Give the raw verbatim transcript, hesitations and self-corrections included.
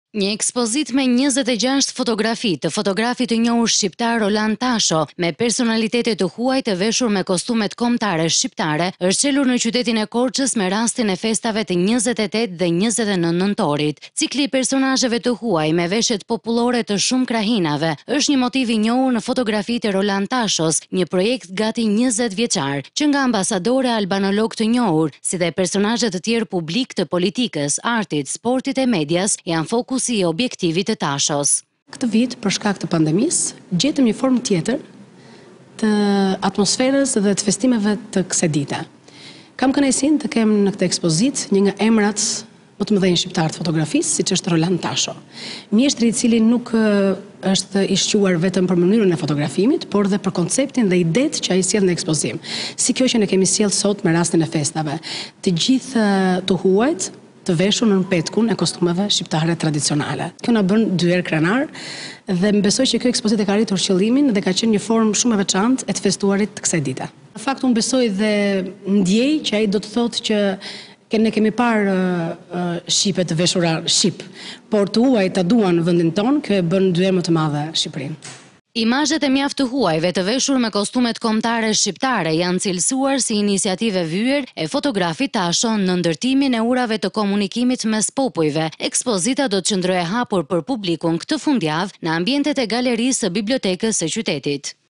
Një ekspozit me njëzet e gjashtë fotografi të fotografit të njohur shqiptar Roland Tasho me personalitete të huaj të veshur me kostumet kombëtare shqiptare është çelur në qytetin e Korçës me rastin e festave të njëzet e tetë dhe njëzet e nëntë nëntorit. Cikli i personazheve të huaj me veshjet popullore të shumë krahinave është një motiv i njohur në fotografitë e Roland Tashos, një projekt gati njëzet vjeçar, që nga ambasadore albanolog të njohur, si dhe personazhe të tjerë publik të politikës, artit, sportit e medias janë fokus si objektivit të Tashos. Këtë vit, për shkak të pandemisë, gjetëm një formë tjetër të atmosferës dhe të festimeve të kësaj dite. Kam kënaqësinë të kem në këtë ekspozitë një nga emrat më të mëdhenj shqiptar të fotografisë, siç është Roland Tasho. Mjeshtri i cili nuk është i shquar vetëm për mënyrën e fotografimit, por dhe për konceptin dhe idetë që ai sjell në ekspozim. Si kjo që ne kemi sjell sot me rastin e festave. Të gjithë të huajt të veshur në petkun e kostumeve shqiptare tradicionale. Kjo na bën dyer krenar dhe më besoj që kjo ekspozitë ka arritur qëllimin dhe ka qenë një formë shumë e veçantë e të festuarit të kësaj dite. Në fakt unë besoj dhe ndjej që ai do të thotë që ne kemi parë uh, shqipe të veshura shqip, por të huaj ta duan vendin ton, kjo e bën dyer më të madhe Shqipërinë. Imazhet e mjaft të huajve të veshur me kostumet kombëtare shqiptare janë cilësuar si iniciative vyer e fotografit Tasho në ndërtimin e urave të komunikimit mes popujve. Ekspozita do të qëndrojë hapur për publikun këtë fundjavë në ambientet e galerisë së bibliotekës së qytetit.